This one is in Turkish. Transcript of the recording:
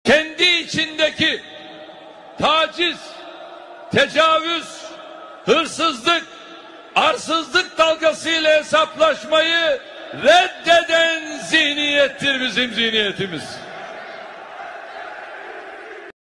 kendi içindeki taciz, tecavüz, hırsızlık, arsızlık dalgasıyla hesaplaşmayı reddeden zihniyettir bizim zihniyetimiz.